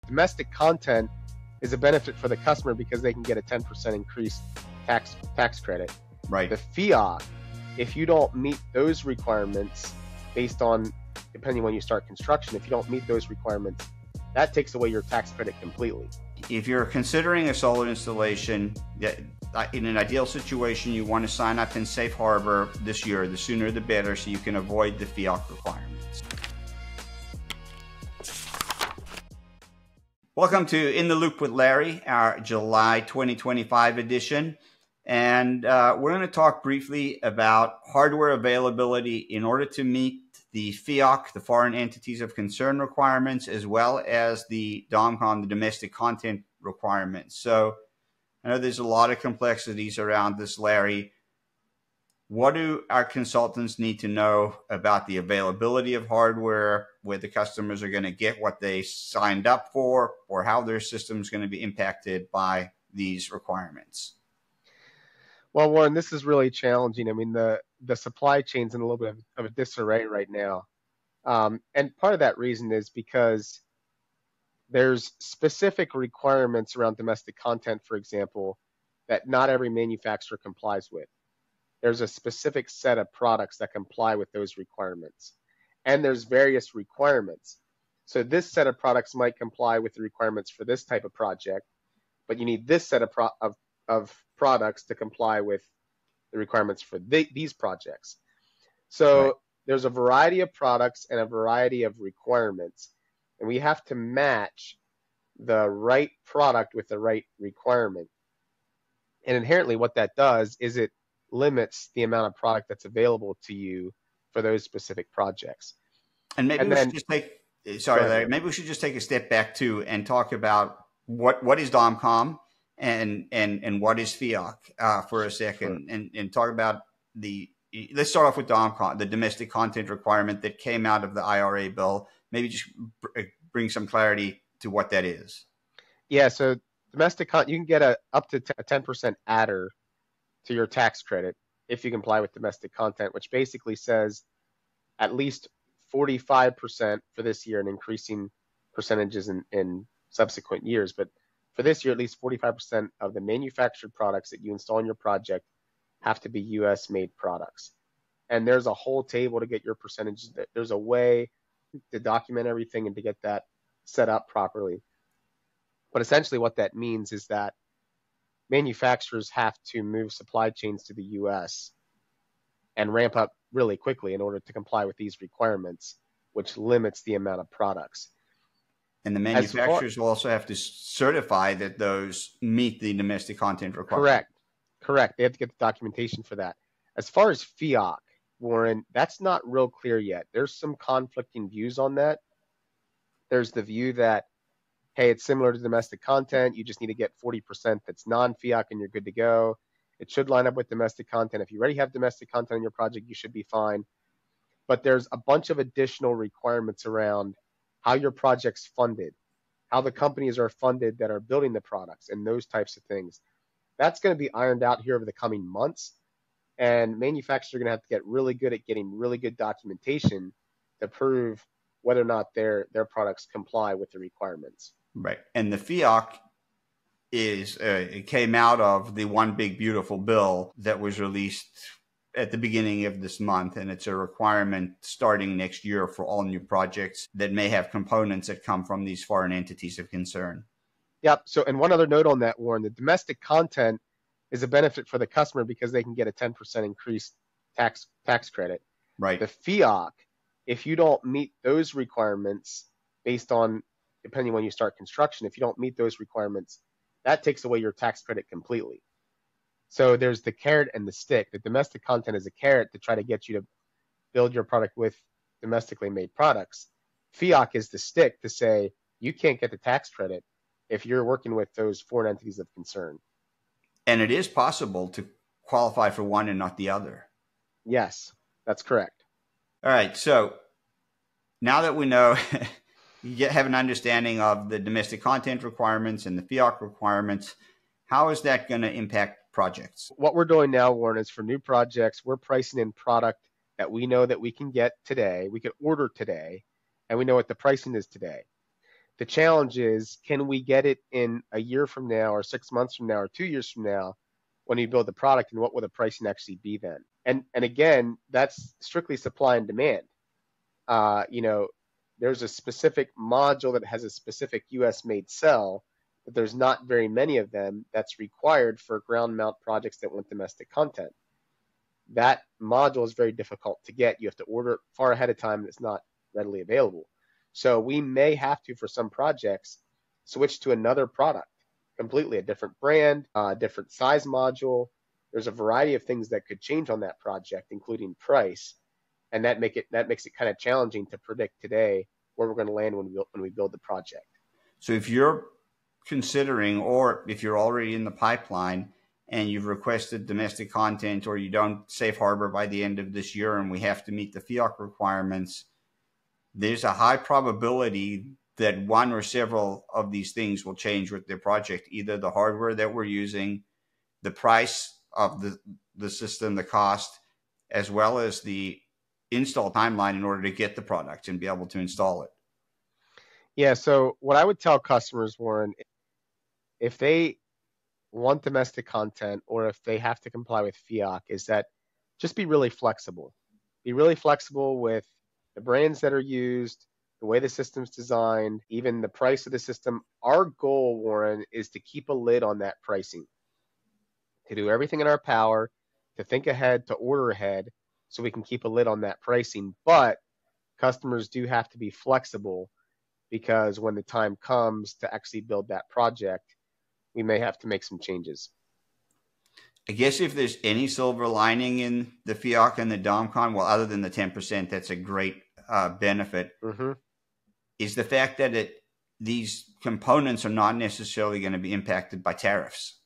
domestic content is a benefit for the customer because they can get a 10% increased tax credit. Right. The FEOC, if you don't meet those requirements based on, depending when you start construction, if you don't meet those requirements, that takes away your tax credit completely. If you're considering a solar installation, in an ideal situation, you want to sign up in Safe Harbor this year. The sooner the better, so you can avoid the FEOC requirements. Welcome to In the Loop with Larry, our July 2025 edition. And we're going to talk briefly about hardware availability in order to meet the FEOC, the Foreign Entities of Concern requirements, as well as the DOMCON, the domestic content requirements. So I know there's a lot of complexities around this, Larry. What do our consultants need to know about the availability of hardware, where the customers are going to get what they signed up for, or how their system is going to be impacted by these requirements? Well, Warren, this is really challenging. I mean, the supply chain's in a little bit of a disarray right now. And part of that reason is because there's specific requirements around domestic content, for example, that not every manufacturer complies with. There's a specific set of products that comply with those requirements. And there's various requirements. So this set of products might comply with the requirements for this type of project, but you need this set of products to comply with the requirements for these projects. So right. There's a variety of products and a variety of requirements, and we have to match the right product with the right requirement. And inherently what that does is it limits the amount of product that's available to you for those specific projects. And maybe we should just take, Larry, maybe we should just take a step back too and talk about what is DOMCON and what is FEOC for a second, sure. and talk about let's start off with DOMCON, the domestic content requirement that came out of the IRA bill. Maybe just bring some clarity to what that is. Yeah, so domestic content, you can get up to a 10% adder to your tax credit if you comply with domestic content, which basically says at least 45% for this year and increasing percentages in subsequent years. But for this year, at least 45% of the manufactured products that you install in your project have to be U.S. made products. And there's a whole table to get your percentages. There's a way to document everything and to get that set up properly. But essentially what that means is that manufacturers have to move supply chains to the U.S. and ramp up really quickly in order to comply with these requirements, which limits the amount of products. And the manufacturers will also have to certify that those meet the domestic content requirement. Correct. They have to get the documentation for that. As far as FEOC, Warren, that's not real clear yet. There's some conflicting views on that. There's the view that, hey, it's similar to domestic content. You just need to get 40% that's non-FEOC and you're good to go. It should line up with domestic content. If you already have domestic content in your project, you should be fine. But there's a bunch of additional requirements around how your project's funded, how the companies are funded that are building the products, and those types of things. That's going to be ironed out here over the coming months. And manufacturers are going to have to get really good at getting really good documentation to prove whether or not their products comply with the requirements. Right. And the FEOC it came out of the One Big Beautiful Bill that was released at the beginning of this month. And it's a requirement starting next year for all new projects that may have components that come from these foreign entities of concern. Yep. So, and one other note on that, Warren, the domestic content is a benefit for the customer because they can get a 10% increased tax credit. Right. The FEOC, if you don't meet those requirements based on, depending when you start construction, if you don't meet those requirements, that takes away your tax credit completely. So there's the carrot and the stick. The domestic content is a carrot to try to get you to build your product with domestically made products. FEOC is the stick to say you can't get the tax credit if you're working with those foreign entities of concern. And it is possible to qualify for one and not the other. Yes, that's correct. All right. So now that we know, you have an understanding of the domestic content requirements and the FEOC requirements, how is that going to impact projects? What we're doing now, Warren, is for new projects, we're pricing in product that we know that we can get today, we can order today, and we know what the pricing is today. The challenge is, can we get it in a year from now or 6 months from now or 2 years from now when we build the product, and what will the pricing actually be then? And again, that's strictly supply and demand. You know, there's a specific module that has a specific US made cell, but there's not very many of them that's required for ground mount projects that want domestic content. That module is very difficult to get. You have to order it far ahead of time, and it's not readily available. So we may have to, for some projects, switch to another product, completely a different brand, a different size module. There's a variety of things that could change on that project, including price, and that makes it kind of challenging to predict today where we're going to land when we build the project. So if you're considering, or if you're already in the pipeline and you've requested domestic content, or you don't safe harbor by the end of this year and we have to meet the FEOC requirements, there's a high probability that one or several of these things will change with their project, either the hardware that we're using, the price of the system, the cost, as well as the install timeline in order to get the product and be able to install it. Yeah, so what I would tell customers, Warren, if they want domestic content or if they have to comply with FEOC, is that just be really flexible. Be really flexible with the brands that are used, the way the system's designed, even the price of the system. Our goal, Warren, is to keep a lid on that pricing, to do everything in our power, to think ahead, to order ahead, so we can keep a lid on that pricing. But customers do have to be flexible, because when the time comes to actually build that project, we may have to make some changes. I guess if there's any silver lining in the FEOC and the DOMCON, well, other than the 10%, that's a great benefit, is the fact that these components are not necessarily going to be impacted by tariffs.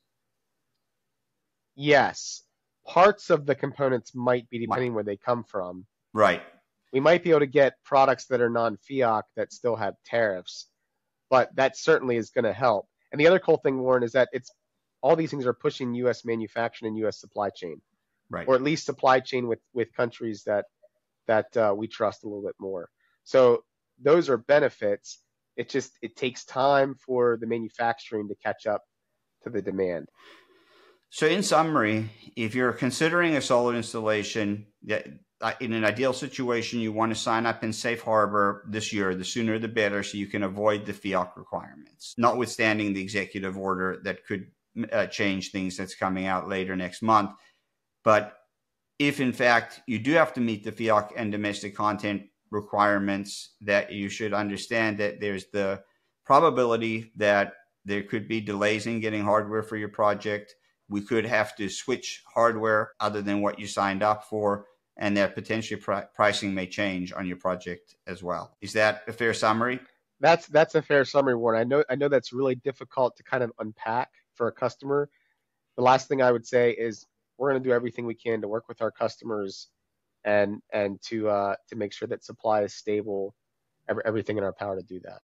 Yes. Parts of the components might be, depending where they come from. Right. We might be able to get products that are non-FEOC that still have tariffs, but that certainly is going to help. And the other cool thing, Warren, is that all these things are pushing U.S. manufacturing and U.S. supply chain, right, or at least supply chain with countries that we trust a little bit more. So those are benefits. It takes time for the manufacturing to catch up to the demand. So in summary, if you're considering a solar installation, in an ideal situation, you want to sign up in safe harbor this year. The sooner the better, so you can avoid the FEOC requirements, notwithstanding the executive order that could change things that's coming out later next month. But if in fact you do have to meet the FEOC and domestic content requirements, that you should understand that there's the probability that there could be delays in getting hardware for your project. We could have to switch hardware other than what you signed up for, and that potentially pricing may change on your project as well. Is that a fair summary? That's a fair summary, Warren. I know that's really difficult to kind of unpack for a customer. The last thing I would say is we're going to do everything we can to work with our customers and to make sure that supply is stable. Everything in our power to do that.